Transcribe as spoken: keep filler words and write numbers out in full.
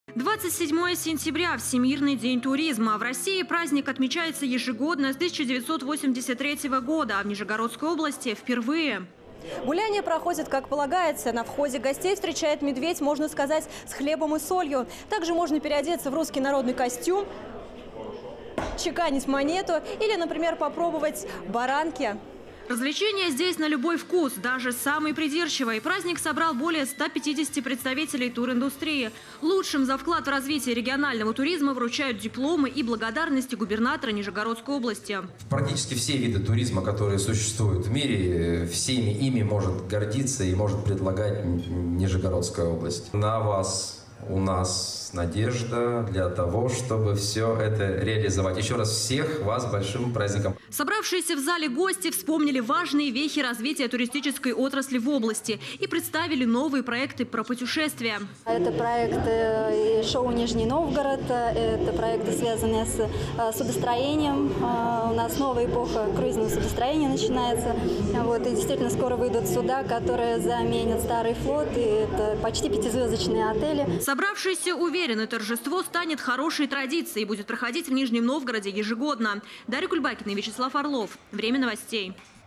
двадцать седьмое сентября – Всемирный день туризма. В России праздник отмечается ежегодно с тысяча девятьсот восемьдесят третьего года, а в Нижегородской области впервые. Гуляние проходит, как полагается. На входе гостей встречает медведь, можно сказать, с хлебом и солью. Также можно переодеться в русский народный костюм, чеканить монету или, например, попробовать баранки. Развлечения здесь на любой вкус, даже самый придирчивый. Праздник собрал более ста пятидесяти представителей туриндустрии. Лучшим за вклад в развитие регионального туризма вручают дипломы и благодарности губернатора Нижегородской области. Практически все виды туризма, которые существуют в мире, всеми ими может гордиться и может предлагать Нижегородская область. На вас, у нас надежда для того, чтобы все это реализовать. Еще раз всех вас с большим праздником. Собравшиеся в зале гости вспомнили важные вехи развития туристической отрасли в области и представили новые проекты про путешествия. Это проект шоу «Нижний Новгород», это проекты, связанные с судостроением. У нас новая эпоха круизного судостроения начинается. Вот, и действительно скоро выйдут суда, которые заменят старый флот, и это почти пятизвездочные отели. Собравшиеся уверены, торжество станет хорошей традицией и будет проходить в Нижнем Новгороде ежегодно. Дарья Кульбакина и Вячеслав Орлов. Время новостей.